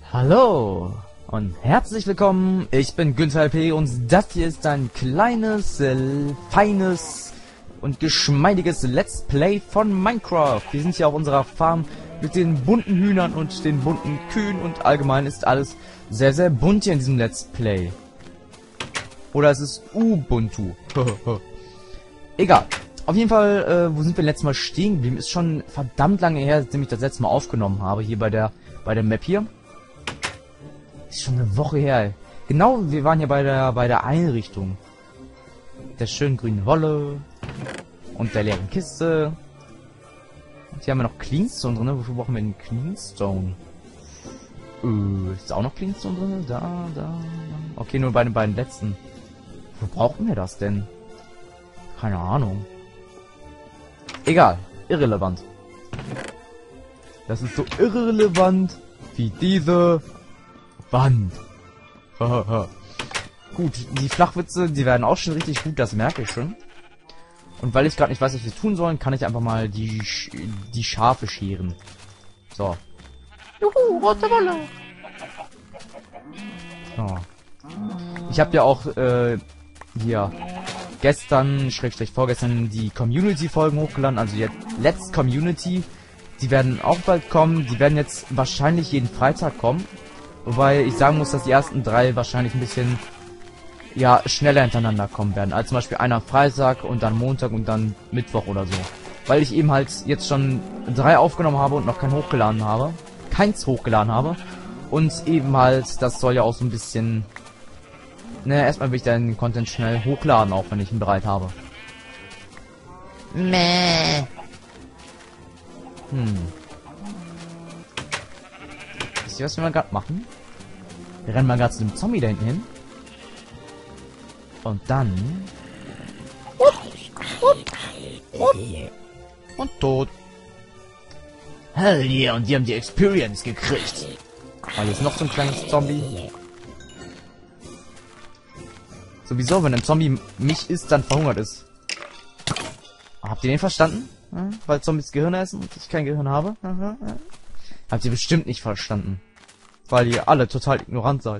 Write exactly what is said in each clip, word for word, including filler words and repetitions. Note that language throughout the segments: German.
Hallo und herzlich willkommen, ich bin Günther L P und das hier ist ein kleines, äh, feines und geschmeidiges Let's Play von Minecraft. Wir sind hier auf unserer Farm mit den bunten Hühnern und den bunten Kühen und allgemein ist alles sehr, sehr bunt hier in diesem Let's Play. Oder es ist Ubuntu. Egal. Auf jeden Fall, äh, wo sind wir letztes Mal stehen geblieben? Ist schon verdammt lange her, seitdem ich das letzte Mal aufgenommen habe, hier bei der, bei der Map hier. Ist schon eine Woche her. Genau, wir waren ja bei der bei der Einrichtung. Der schönen grünen Wolle und der leeren Kiste. Und hier haben wir noch Cleanstone drin. Wofür brauchen wir den Cleanstone? Äh, ist auch noch Cleanstone drin? Da, da, da. Okay, nur bei den beiden letzten. Wo brauchen wir das denn? Keine Ahnung. Egal, irrelevant. Das ist so irrelevant wie diese Wand. Gut, die Flachwitze, die werden auch schon richtig gut, das merke ich schon. Und weil ich gerade nicht weiß, was wir tun sollen, kann ich einfach mal die Sch die Schafe scheren. So. Juhu, rote Wolle. So. Ich habe ja auch äh, hier gestern, Schrägstrich vorgestern, die Community-Folgen hochgeladen, also jetzt Let's Community. Die werden auch bald kommen, die werden jetzt wahrscheinlich jeden Freitag kommen. Wobei ich sagen muss, dass die ersten drei wahrscheinlich ein bisschen ja schneller hintereinander kommen werden. Also zum Beispiel einer Freitag und dann Montag und dann Mittwoch oder so. Weil ich eben halt jetzt schon drei aufgenommen habe und noch kein hochgeladen habe. Keins hochgeladen habe. Und eben halt, das soll ja auch so ein bisschen... Ne, erstmal will ich den Content schnell hochladen, auch wenn ich ihn bereit habe. Mäh. Hm. Wisst ihr, was wir mal gerade machen? Wir rennen mal gerade zu dem Zombie da hinten hin. Und dann... Und, und, und tot. Hell yeah, und die haben die Experience gekriegt. Ah, hier ist noch so ein kleines Zombie. Sowieso, wenn ein Zombie mich isst, dann verhungert ist. Habt ihr den verstanden? Ja, weil Zombies Gehirn essen und ich kein Gehirn habe? Aha, ja. Habt ihr bestimmt nicht verstanden. Weil ihr alle total ignorant seid.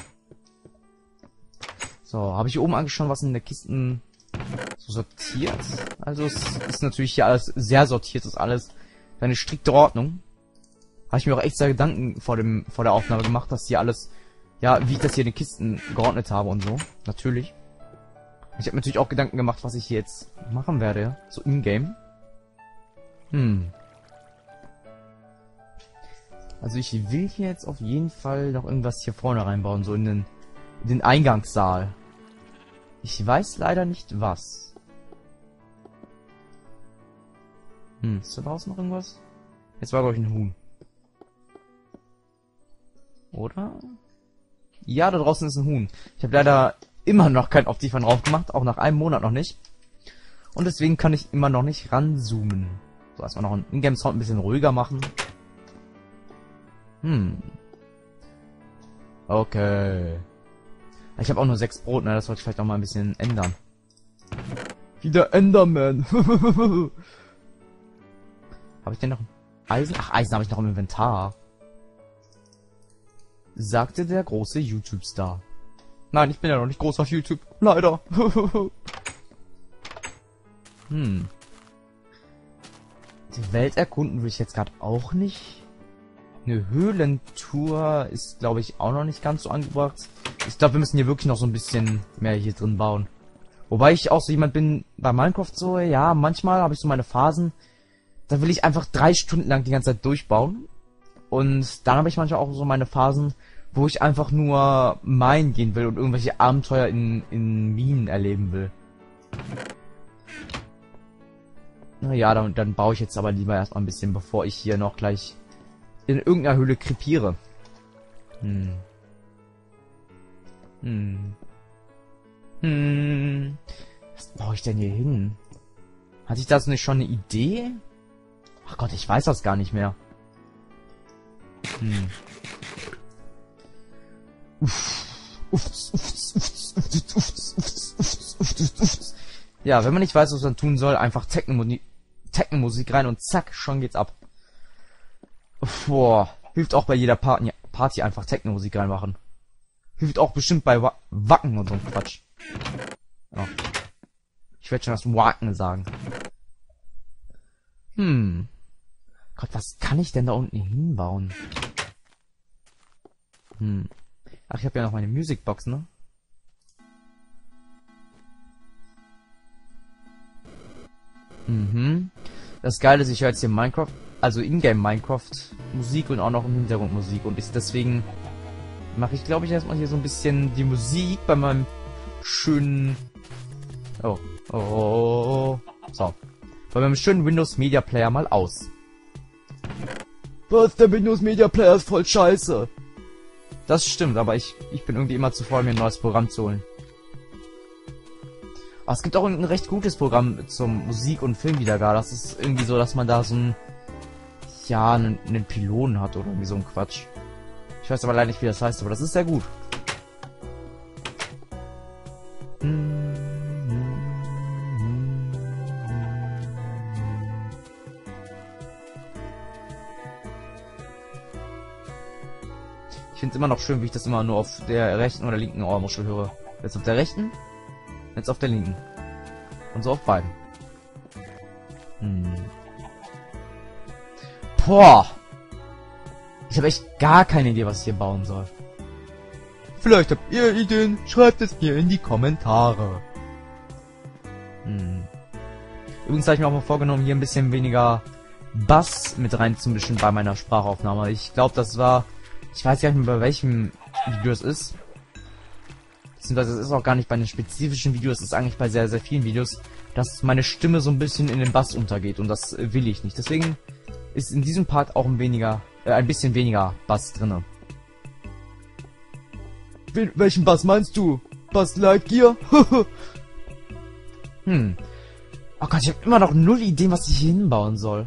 So, habe ich hier oben eigentlich schon was in der Kisten so sortiert? Also es ist natürlich hier alles sehr sortiert, ist alles eine strikte Ordnung. Habe ich mir auch echt sehr Gedanken vor dem vor der Aufnahme gemacht, dass hier alles, ja, wie ich das hier in den Kisten geordnet habe und so. Natürlich. Ich habe mir natürlich auch Gedanken gemacht, was ich hier jetzt machen werde, so in-game. Hm. Also ich will hier jetzt auf jeden Fall noch irgendwas hier vorne reinbauen, so in den, in den Eingangssaal. Ich weiß leider nicht was. Hm, ist da draußen noch irgendwas? Jetzt war, glaube ich, ein Huhn. Oder? Ja, da draußen ist ein Huhn. Ich habe leider immer noch kein Optifern drauf gemacht, auch nach einem Monat noch nicht. Und deswegen kann ich immer noch nicht ranzoomen. So, erstmal noch einen Ingame-Sound ein bisschen ruhiger machen. Hm. Okay. Ich habe auch nur sechs Brot, ne? Das sollte ich vielleicht auch mal ein bisschen ändern. Wieder Enderman. Habe ich denn noch Eisen? Ach, Eisen habe ich noch im Inventar. Sagte der große YouTube-Star. Nein, ich bin ja noch nicht groß auf YouTube. Leider. Hm. Die Welt erkunden will ich jetzt gerade auch nicht. Eine Höhlentour ist, glaube ich, auch noch nicht ganz so angebracht. Ich glaube, wir müssen hier wirklich noch so ein bisschen mehr hier drin bauen. Wobei ich auch so jemand bin bei Minecraft so, ja, manchmal habe ich so meine Phasen, da will ich einfach drei Stunden lang die ganze Zeit durchbauen. Und dann habe ich manchmal auch so meine Phasen, wo ich einfach nur minen gehen will und irgendwelche Abenteuer in, in Minen erleben will. Naja, dann, dann baue ich jetzt aber lieber erstmal ein bisschen, bevor ich hier noch gleich in irgendeiner Höhle krepiere. Hm. Hm. Hm. Was baue ich denn hier hin? Hatte ich dazu nicht schon eine Idee? Ach Gott, ich weiß das gar nicht mehr. Hm. Ja, wenn man nicht weiß, was man tun soll, einfach Techno-Musik rein und zack, schon geht's ab. Boah, hilft auch bei jeder Party, Party einfach Techno-Musik reinmachen. Hilft auch bestimmt bei Wa Wacken und so ein Quatsch. Ja. Ich werde schon das Wacken sagen. Hm. Gott, was kann ich denn da unten hinbauen? Hm. Ach, ich habe ja noch meine Musicbox, ne? Mhm. Das Geile ist, ich höre jetzt hier Minecraft, also Ingame Minecraft Musik und auch noch im Hintergrund Musik. Und ist deswegen mache ich, glaube ich, erstmal hier so ein bisschen die Musik bei meinem schönen... Oh. Oh. Oh. So. Bei meinem schönen Windows Media Player mal aus. Was, der Windows Media Player ist voll scheiße. Das stimmt, aber ich, ich bin irgendwie immer zu faul, mir ein neues Programm zu holen. Aber es gibt auch ein recht gutes Programm zum Musik- und Filmwiedergabe. Das ist irgendwie so, dass man da so ein... Ja, einen, einen Pylonen hat oder irgendwie so ein Quatsch. Ich weiß aber leider nicht, wie das heißt, aber das ist sehr gut. Ich finde es immer noch schön, wie ich das immer nur auf der rechten oder linken Ohrmuschel höre. Jetzt auf der rechten, jetzt auf der linken. Und so auf beiden. Hm. Boah! Ich habe echt gar keine Idee, was ich hier bauen soll. Vielleicht habt ihr Ideen, schreibt es mir in die Kommentare. Hm. Übrigens habe ich mir auch mal vorgenommen, hier ein bisschen weniger Bass mit reinzumischen bei meiner Sprachaufnahme. Ich glaube, das war... Ich weiß gar nicht mehr, bei welchem Video es ist. Beziehungsweise es ist auch gar nicht bei einem spezifischen Video, es ist eigentlich bei sehr, sehr vielen Videos, dass meine Stimme so ein bisschen in den Bass untergeht. Und das will ich nicht. Deswegen ist in diesem Part auch ein weniger, äh, ein bisschen weniger Bass drinne. Wel welchen Bass meinst du? Bass Lightyear? hm. Oh Gott, ich habe immer noch null Ideen, was ich hier hinbauen soll.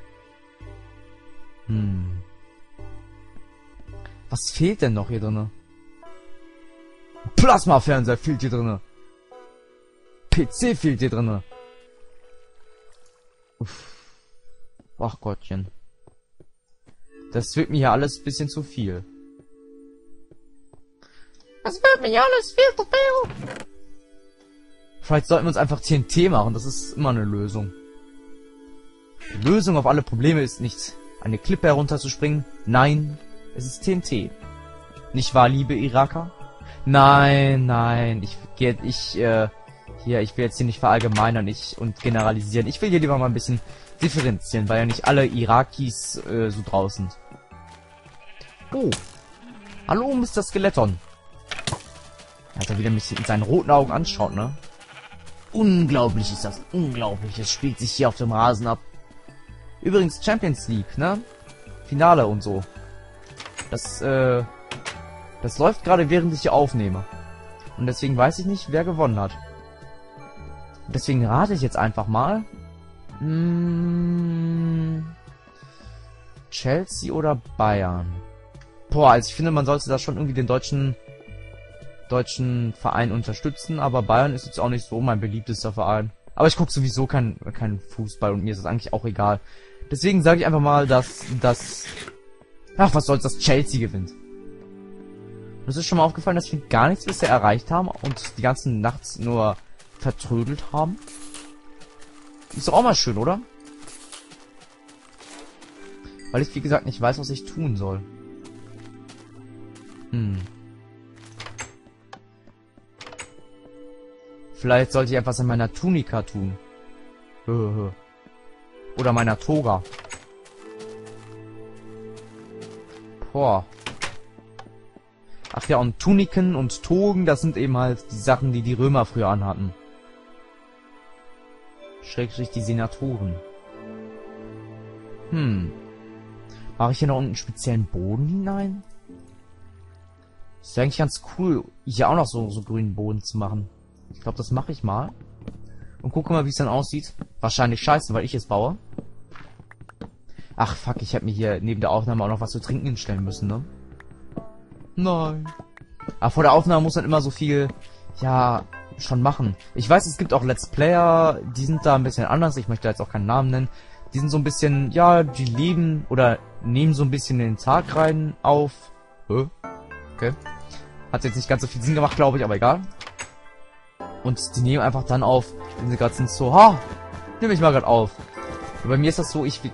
Hm. Was fehlt denn noch hier drinne? Plasma-Fernseher fehlt hier drinne. P C fehlt hier drinne. Uff. Ach Gottchen. Das wird mir ja alles ein bisschen zu viel. Das wird mir ja alles viel zu viel. Vielleicht sollten wir uns einfach T N T machen, das ist immer eine Lösung. Die Lösung auf alle Probleme ist nicht, eine Klippe herunterzuspringen. Nein, es ist T N T. Nicht wahr, liebe Iraker? Nein, nein, ich gehe, ich, äh, hier, ich will jetzt hier nicht verallgemeinern ich, und generalisieren. Ich will hier lieber mal ein bisschen differenzieren, weil ja nicht alle Irakis äh, so draußen sind. Oh. Hallo, Mister Skeleton. Als er wieder mich mit seinen roten Augen anschaut, ne? Unglaublich ist das. Unglaublich. Es spielt sich hier auf dem Rasen ab. Übrigens Champions League, ne? Finale und so. Das, äh... Das läuft gerade, während ich hier aufnehme. Und deswegen weiß ich nicht, wer gewonnen hat. Und deswegen rate ich jetzt einfach mal. Hm, Chelsea oder Bayern? Boah, also ich finde, man sollte da schon irgendwie den deutschen deutschen Verein unterstützen, aber Bayern ist jetzt auch nicht so mein beliebtester Verein. Aber ich gucke sowieso keinen kein Fußball und mir ist das eigentlich auch egal. Deswegen sage ich einfach mal, dass das... Ach, was soll's, dass Chelsea gewinnt. Und es ist schon mal aufgefallen, dass wir gar nichts bisher erreicht haben und die ganzen Nachts nur vertrödelt haben. Ist doch auch mal schön, oder? Weil ich, wie gesagt, nicht weiß, was ich tun soll. Hm. Vielleicht sollte ich etwas an meiner Tunika tun. Oder meiner Toga. Boah. Ach ja, und Tuniken und Togen, das sind eben halt die Sachen, die die Römer früher anhatten. Schrägstrich die Senatoren. Hm. Mache ich hier noch einen speziellen Boden hinein? Das wäre eigentlich ganz cool, hier auch noch so, so grünen Boden zu machen. Ich glaube, das mache ich mal. Und gucke mal, wie es dann aussieht. Wahrscheinlich scheiße, weil ich es baue. Ach, fuck, ich hätte mir hier neben der Aufnahme auch noch was zu trinken hinstellen müssen, ne? Nein. Aber vor der Aufnahme muss man immer so viel, ja, schon machen. Ich weiß, es gibt auch Let's Player, die sind da ein bisschen anders. Ich möchte jetzt auch keinen Namen nennen. Die sind so ein bisschen, ja, die leben oder nehmen so ein bisschen den Tag rein auf Hä? Okay. Hat jetzt nicht ganz so viel Sinn gemacht, glaube ich, aber egal. Und die nehmen einfach dann auf, wenn sie gerade sind, so, ha, nehme ich mal gerade auf. Und bei mir ist das so, ich will...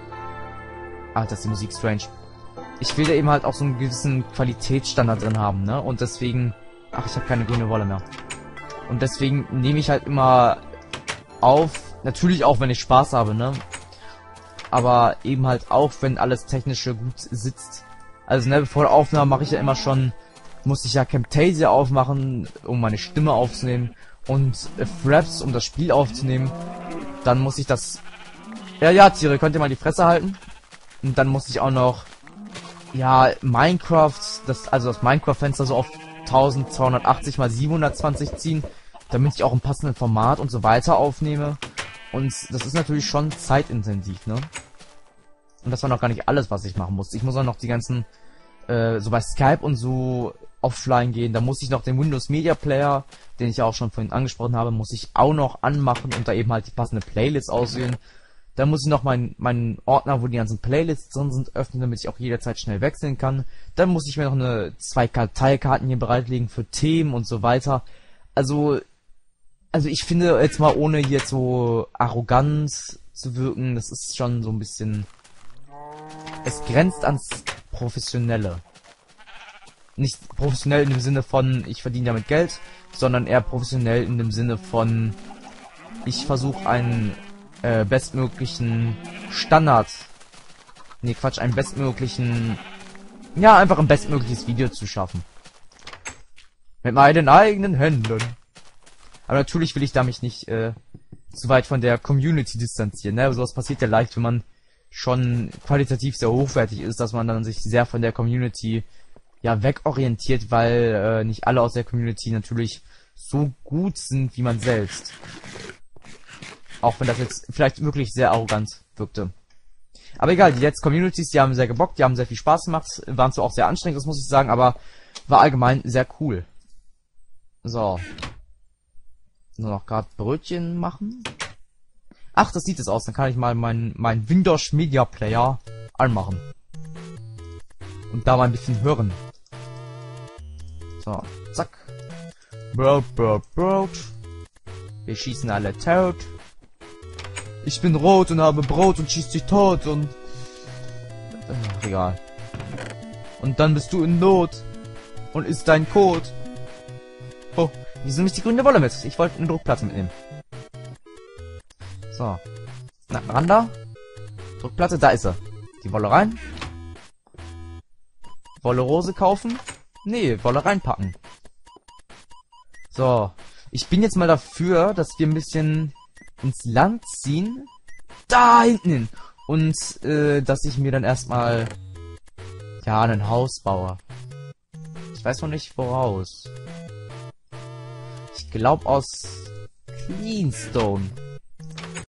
Ah, das ist die Musik strange. Ich will da eben halt auch so einen gewissen Qualitätsstandard drin haben, ne? Und deswegen... Ach, ich habe keine grüne Wolle mehr. Und deswegen nehme ich halt immer auf, natürlich auch, wenn ich Spaß habe, ne? Aber eben halt auch, wenn alles Technische gut sitzt. Also, ne, vor der Aufnahme mache ich ja immer schon... Muss ich ja Camtasia aufmachen, um meine Stimme aufzunehmen. Und äh, Fraps, um das Spiel aufzunehmen. Dann muss ich das... Ja, ja, Tiere, könnt ihr mal die Fresse halten? Und dann muss ich auch noch... Ja, Minecraft, das, also das Minecraft-Fenster so auf zwölfhundertachtzig mal siebenhundertzwanzig ziehen, damit ich auch im passenden Format und so weiter aufnehme. Und das ist natürlich schon zeitintensiv, ne? Und das war noch gar nicht alles, was ich machen muss. Ich muss auch noch die ganzen, äh, so bei Skype und so offline gehen. Da muss ich noch den Windows Media Player, den ich ja auch schon vorhin angesprochen habe, muss ich auch noch anmachen und da eben halt die passende Playlist auswählen. Dann muss ich noch meinen meinen Ordner, wo die ganzen Playlists drin sind, öffnen, damit ich auch jederzeit schnell wechseln kann. Dann muss ich mir noch eine zwei Karteikarten hier bereitlegen für Themen und so weiter. Also, also ich finde jetzt mal, ohne hier so arrogant zu wirken, das ist schon so ein bisschen... Es grenzt ans Professionelle. Nicht professionell in dem Sinne von, ich verdiene damit Geld, sondern eher professionell in dem Sinne von, ich versuche einen äh, bestmöglichen Standard, nee Quatsch, einen bestmöglichen, ja, einfach ein bestmögliches Video zu schaffen. Mit meinen eigenen Händen. Aber natürlich will ich da mich nicht äh, zu weit von der Community distanzieren, ne? Sowas passiert ja leicht, wenn man schon qualitativ sehr hochwertig ist, dass man dann sich sehr von der Community ja wegorientiert, weil äh, nicht alle aus der Community natürlich so gut sind wie man selbst. Auch wenn das jetzt vielleicht wirklich sehr arrogant wirkte. Aber egal, die letzten Communities, die haben sehr gebockt, die haben sehr viel Spaß gemacht, waren zwar auch sehr anstrengend, das muss ich sagen, aber war allgemein sehr cool. So. Nur noch gerade Brötchen machen. Ach, das sieht es aus, dann kann ich mal meinen mein Windows Media Player anmachen. Und da mal ein bisschen hören. So, zack. Brot, Brot, Brot. Wir schießen alle tot. Ich bin rot und habe Brot und schieß dich tot und... Ach, egal. Und dann bist du in Not. Und isst dein Code. Oh, wieso nicht die grüne Wolle mit? Ich wollte eine Druckplatte mitnehmen. So. Na, ran da. Druckplatte, da ist sie. Die Wolle rein. Wolle Rose kaufen. Nee, Wolle reinpacken. So. Ich bin jetzt mal dafür, dass wir ein bisschen ins Land ziehen. Da hinten hin. Und, äh, dass ich mir dann erstmal, ja, ein Haus baue. Ich weiß noch nicht, woraus. Ich glaube aus Cleanstone.